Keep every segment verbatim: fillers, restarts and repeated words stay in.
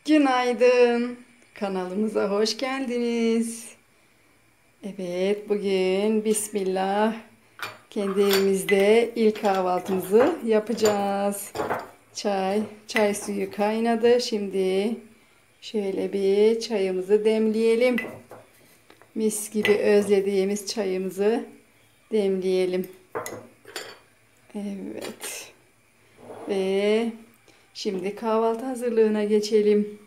Günaydın. Kanalımıza hoş geldiniz. Evet, bugün Bismillah kendi evimizde ilk kahvaltımızı yapacağız. Çay, çay suyu kaynadı. Şimdi şöyle bir çayımızı demleyelim. Mis gibi özlediğimiz çayımızı demleyelim. Evet. Ve şimdi kahvaltı hazırlığına geçelim.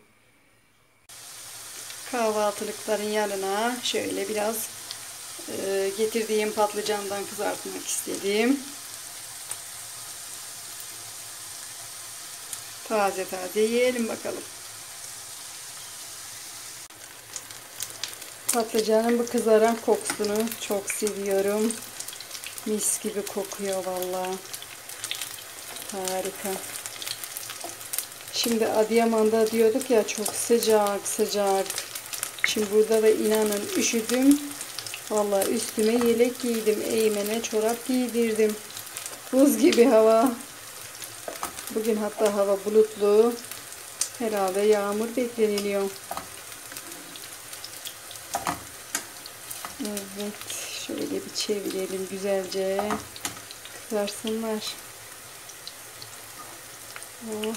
Kahvaltılıkların yanına şöyle biraz e, getirdiğim patlıcandan kızartmak istedim. Taze taze yiyelim bakalım. Patlıcanın bu kızaran kokusunu çok seviyorum. Mis gibi kokuyor vallahi. Harika. Şimdi Adıyaman'da diyorduk ya, çok sıcak sıcak. Şimdi burada da inanın üşüdüm. Vallahi üstüme yelek giydim. Eğmene çorap giydirdim. Buz gibi hava. Bugün hatta hava bulutlu. Herhalde yağmur bekleniliyor. Evet. Şöyle bir çevirelim güzelce. Kızarsınlar. Oh.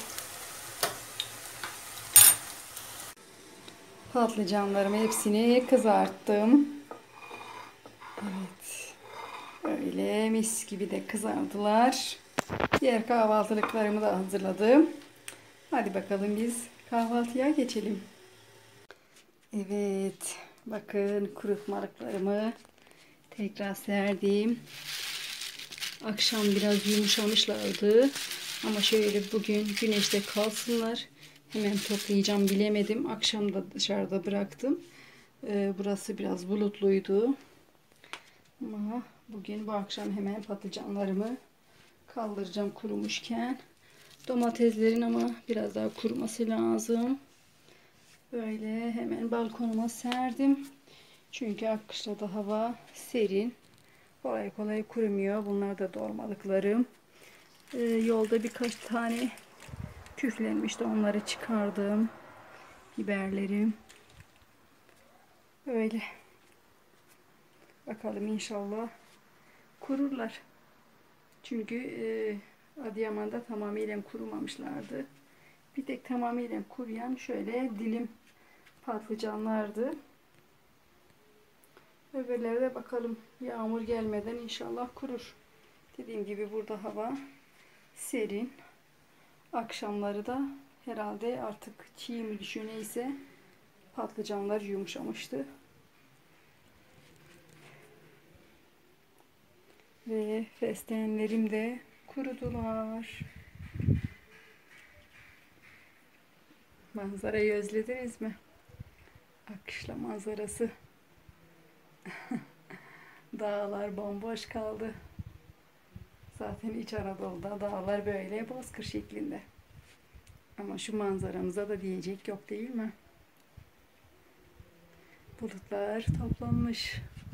Patlıcanlarımı hepsini kızarttım. Evet. Böyle mis gibi de kızardılar. Diğer kahvaltılıklarımı da hazırladım. Hadi bakalım biz kahvaltıya geçelim. Evet. Bakın kurutmalıklarımı tekrar serdim. Akşam biraz yumuşamışlardı. Ama şöyle bugün güneşte kalsınlar. Hemen toplayacağım, bilemedim. Akşam da dışarıda bıraktım. Ee, burası biraz bulutluydu. Ama bugün bu akşam hemen patlıcanlarımı kaldıracağım kurumuşken. Domateslerin ama biraz daha kuruması lazım. Böyle hemen balkonuma serdim. Çünkü akışta hava serin. Kolay kolay kurumuyor. Bunlar da dolmalıklarım. Ee, yolda birkaç tane küflenmişti. Onları çıkardım. Biberlerim. Öyle. Bakalım inşallah kururlar. Çünkü e, Adıyaman'da tamamıyla kurumamışlardı. Bir tek tamamıyla kuruyan şöyle dilim patlıcanlardı. Öbürleri de bakalım yağmur gelmeden inşallah kurur. Dediğim gibi burada hava serin. Akşamları da herhalde artık çiğ mi düşüyor neyse, patlıcanlar yumuşamıştı. Ve fesleğenlerim de kurudular. Manzarayı özlediniz mi? Akışla manzarası. Dağlar bomboş kaldı. Zaten İç Anadolu'da dağlar böyle bozkır şeklinde. Ama şu manzaramıza da diyecek yok değil mi? Bulutlar toplanmış.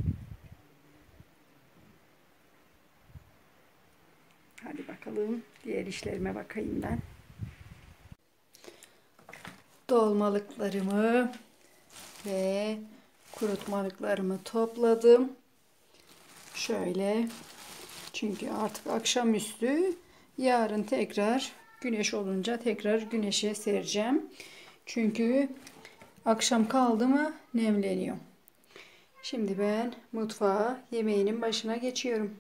Hadi bakalım diğer işlerime bakayım ben. Dolmalıklarımı ve kurutmalıklarımı topladım. Şöyle. Çünkü artık akşamüstü, yarın tekrar güneş olunca tekrar güneşe sereceğim. Çünkü akşam kaldı mı nemleniyor. Şimdi ben mutfağa yemeğinin başına geçiyorum.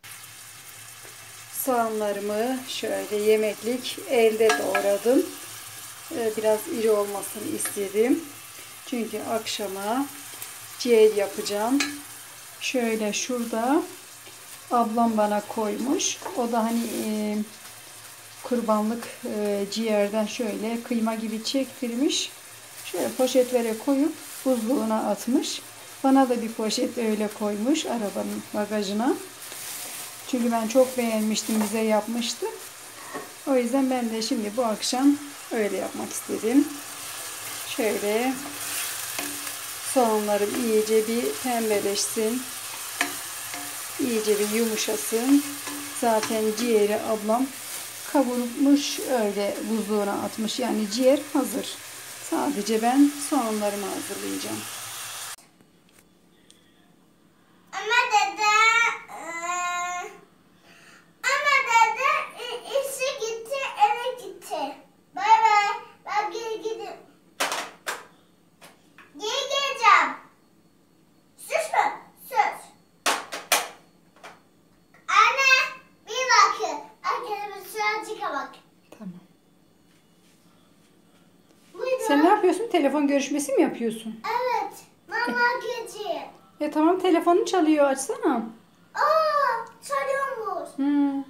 Soğanlarımı şöyle yemeklik elde doğradım. Biraz iri olmasını istedim. Çünkü akşama ciğer yapacağım. Şöyle şurada ablam bana koymuş. O da hani e, kurbanlık e, ciğerden şöyle kıyma gibi çektirmiş. Şöyle poşetlere koyup buzluğuna atmış. Bana da bir poşet öyle koymuş arabanın bagajına. Çünkü ben çok beğenmiştim, bize yapmıştı. O yüzden ben de şimdi bu akşam öyle yapmak istedim. Şöyle soğanlarım iyice bir pembeleşsin. İyice bir yumuşasın. Zaten ciğeri ablam kavurmuş, öyle buzluğuna atmış. Yani ciğer hazır. Sadece ben soğanlarımı hazırlayacağım. Ama dede, eee, ama dede i- işe gitti, eve gitti. Bay bay. Ben geri gidip geri geleceğim. Sus mu? Sus. Anne, bir bakın. Arkadaşım şuracıka bak. Tamam. Buyurun. Sen ne yapıyorsun? Telefon görüşmesi mi yapıyorsun? Evet. Mama gece. E tamam, telefonun çalıyor, açsana. Aa, çalıyormuş. Hmm.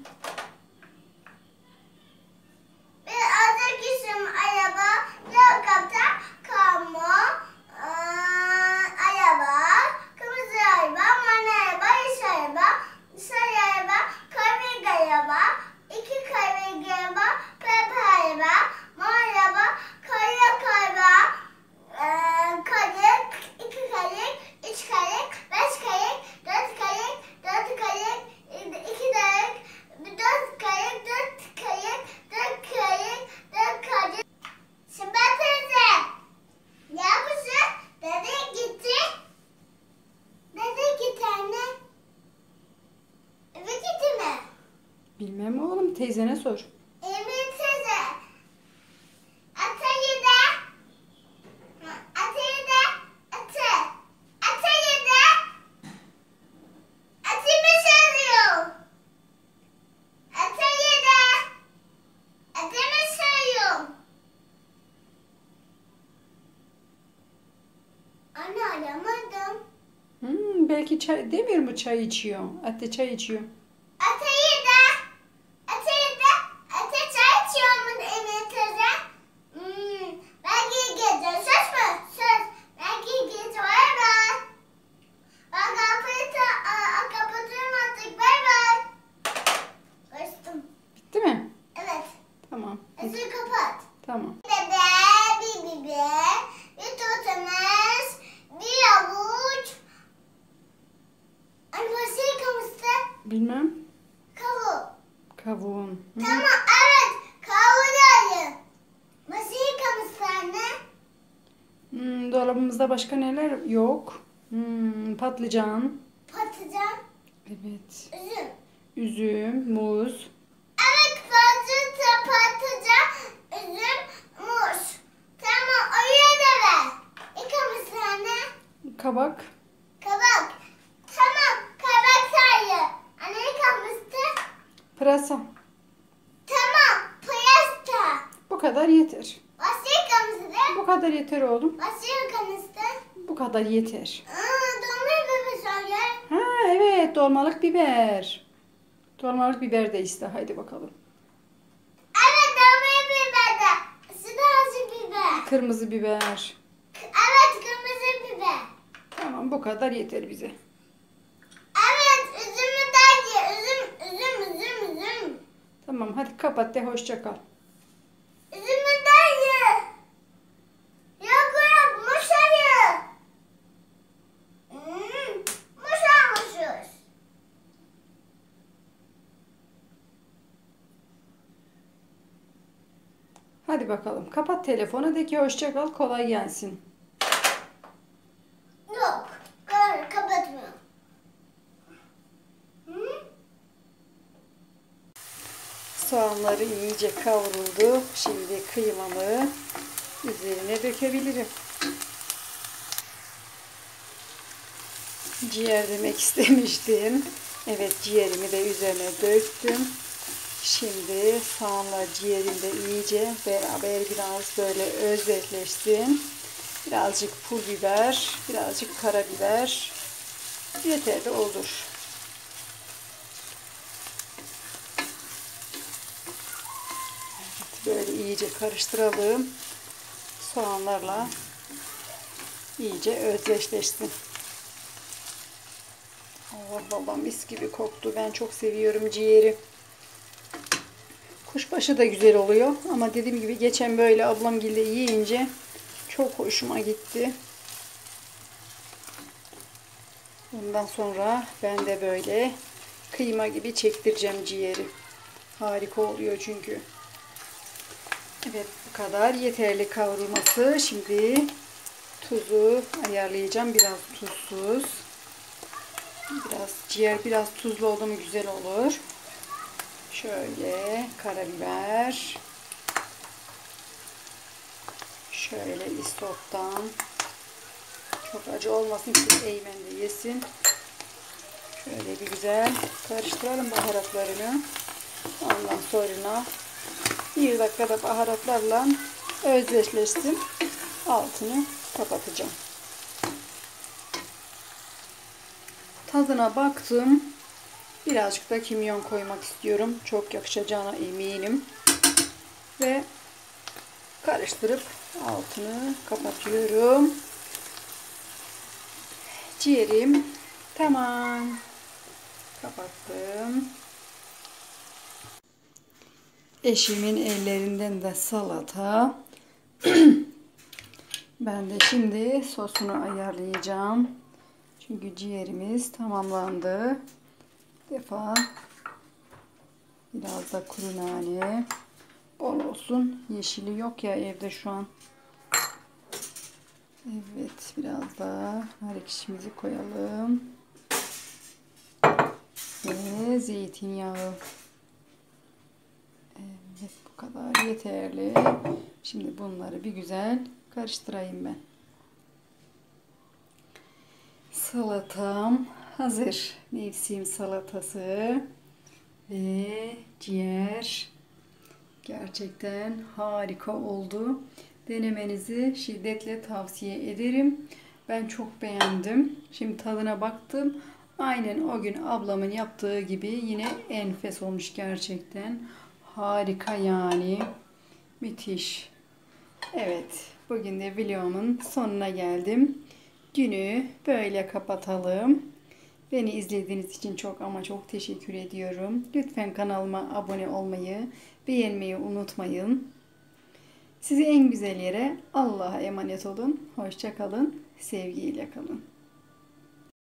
Bir adı kişim araba, lokapta, kamu, eee, araba, kırmızı araba, mavi araba, yeşil araba, sarı araba, kahverengi araba, iki kahverengi araba, pembe araba, mavi araba, kayık araba, eee, kayık, iki kayık, üç kayık, beş kayık, dört kayık, dört kayık, iki kayık, dört kayık, dört kayık, dört kayık, dört kayık. Şimdi teyze, ne yapıyorsun? Dede gitti. Dede gitti anne. Eve gitti mi? Bilmem oğlum, teyzene sor. Emine teyze. Atayı da. Atayı da. Atı. Atayı da. Atımı sarıyor. Atayı da. Atımı sarıyor. Anne aramadım. Hmm, belki çay, demiyor mu çay içiyor? Hatta çay içiyor. Atayı da. Atayı da. Ata çay içiyor mu Emine teyze? Hmm, ben geri geleceğim. Söz mü? Söz. Ben geri geleceğim. Bay bay. Ben kapıyı da a- kapatıyorum artık. Bay bay. Kaçtım. Bitti mi? Evet. Tamam. Özür kapat. Tamam. Bebe, bir biber, bir tutmaz, bir avuç. Anne nasıl yıkamıştı? Bilmem. Kavuk. Kavun. Hı. Tamam, evet. Kavuğu nasıl yıkamıştı anne? Hmm, dolabımızda başka neler yok? Hmm, patlıcan. Patlıcan, Evet. üzüm. Üzüm, muz. Evet, patlıcan, patlıcan, üzüm, muz. Tamam, oraya da ver. Yıkamıştı anne. Kabak. Kabak. Tamam, kabak sayı. Anne yıkamıştı. Pırasa. Tamam, piyasta. Bu kadar yeter. Nasıl yıkamıştı? Bu kadar yeter oğlum. Nasıl yıkamıştı? Bu kadar yeter. Aa, dolma bebe söyle. Ha evet, dolmalık biber. Dolmalık biber de iste. Haydi bakalım. Evet, dolma biberde. Sıra acı biber. Kırmızı biber. Evet, kırmızı biber. Tamam, bu kadar yeter bize. Evet, üzümü de ye. Üzüm, üzüm, üzüm, üzüm. Tamam, hadi kapat de hoşça kal. Üzümü de ye. Yok yok, muşayı. Hmm, muşamışız. Hadi bakalım. Kapat telefonu, de ki hoşça kal, kolay gelsin. Yok, kar- kapatmıyor. Hı? Soğanları iyice kavruldu. Şimdi kıymalı üzerine dökebilirim. Ciğer demek istemiştim. Evet, ciğerimi de üzerine döktüm. Şimdi soğanla ciğerim de iyice beraber biraz böyle özdeşleşsin. Birazcık pul biber, birazcık karabiber yeterli olur. Evet, böyle iyice karıştıralım. Soğanlarla iyice özdeşleşsin. Oh baba, mis gibi koktu. Ben çok seviyorum ciğeri. Kuşbaşı da güzel oluyor ama dediğim gibi geçen böyle ablamgille yiyince çok hoşuma gitti. Bundan sonra ben de böyle kıyma gibi çektireceğim ciğeri. Harika oluyor çünkü. Evet, bu kadar yeterli kavrulması. Şimdi tuzu ayarlayacağım. Biraz tuzsuz. Biraz ciğer biraz tuzlu oldu mu güzel olur. Şöyle karabiber. Şöyle isottan. Çok acı olmasın ki Eymen de yesin. Şöyle bir güzel karıştıralım baharatlarını. Ondan sonra bir dakikada baharatlarla özdeşleşsin. Altını kapatacağım. Tadına baktım. Birazcık da kimyon koymak istiyorum. Çok yakışacağına eminim. Ve karıştırıp altını kapatıyorum. Ciğerim tamam. Kapattım. Eşimin ellerinden de salata. Ben de şimdi sosunu ayarlayacağım. Çünkü ciğerimiz tamamlandı. Bir defa biraz da kuru nane bol olsun. Yeşili yok ya evde şu an. Evet, biraz da nar ekşimizi koyalım. Ve zeytinyağı. Evet, bu kadar yeterli. Şimdi bunları bir güzel karıştırayım ben. Salatam hazır. Mevsim salatası ve ciğer. Gerçekten harika oldu. Denemenizi şiddetle tavsiye ederim. Ben çok beğendim. Şimdi tadına baktım. Aynen o gün ablamın yaptığı gibi yine enfes olmuş gerçekten. Harika yani. Müthiş. Evet, bugün de videomun sonuna geldim. Günü böyle kapatalım. Beni izlediğiniz için çok ama çok teşekkür ediyorum. Lütfen kanalıma abone olmayı, beğenmeyi unutmayın. Sizi en güzel yere Allah'a emanet olun. Hoşça kalın, sevgiyle kalın.